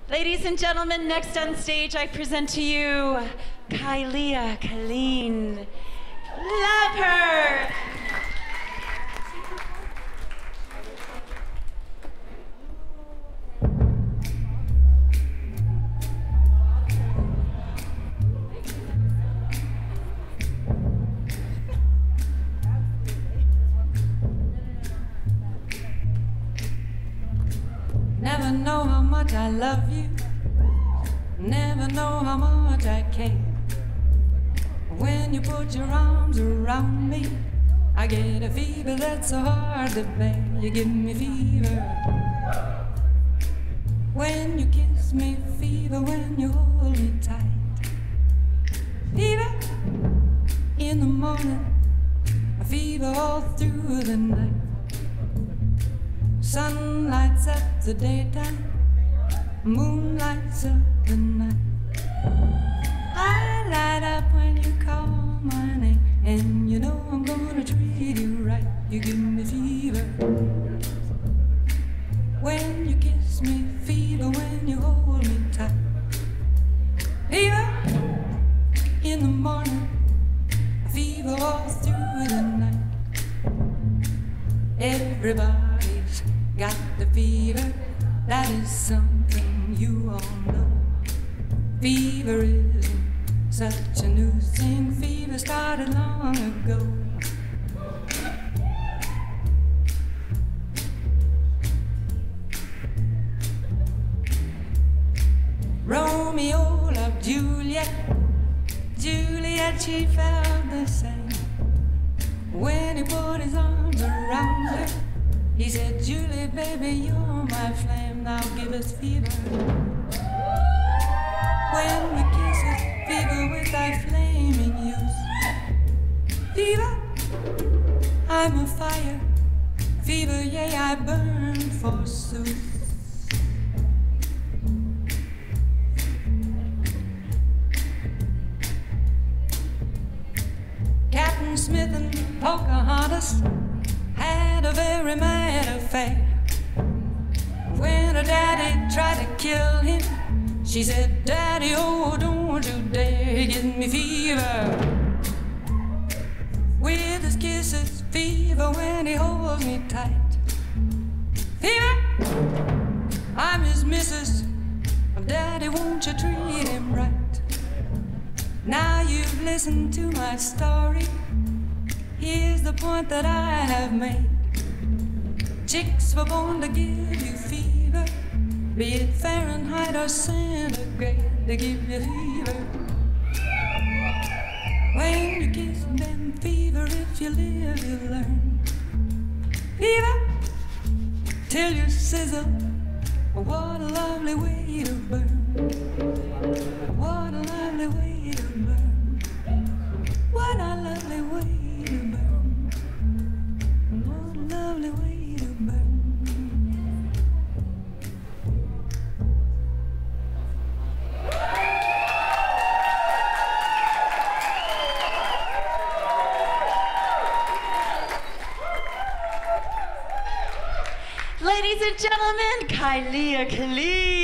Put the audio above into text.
Ladies and gentlemen, next on stage I present to you Kylea Killeen. Love her! Never know how much I love you. Never know how much I care. When you put your arms around me, I get a fever that's so hard to bear. You give me fever when you kiss me, fever when you hold me tight. Fever in the morning, a fever all through the night. Sun lights up the daytime, moon lights up the night. I light up when you call my name, and you know I'm gonna treat you right. You give me fever when you kiss me, fever when you hold me tight. Fever in the morning, fever all through the night. Everybody's got the fever, that is something you all know. Fever isn't such a new thing, fever started long ago. Romeo loved Juliet, Juliet she felt the same. When he put his arms around her, he said, Julie, baby, you're my flame, now give us fever. When we kiss us, fever with thy flaming youth. Fever, I'm a fire. Fever, yea, I burn forsooth. Captain Smith and Pocahontas had a very mad affair. When her daddy tried to kill him, she said, Daddy, oh, don't you dare give me fever. With his kisses, fever when he holds me tight. Fever, I'm his missus. Daddy, won't you treat him right? Now you've listened to my story. Here's the point that I have made. Chicks were born to give you fever, be it Fahrenheit or centigrade, they give you fever. When you kiss them, fever, if you live, you learn. Fever, till you sizzle, what a lovely way to burn. What a lovely way to burn. What a lovely way to burn. What a lovely way to burn. Ladies and gentlemen, Kylea Killeen.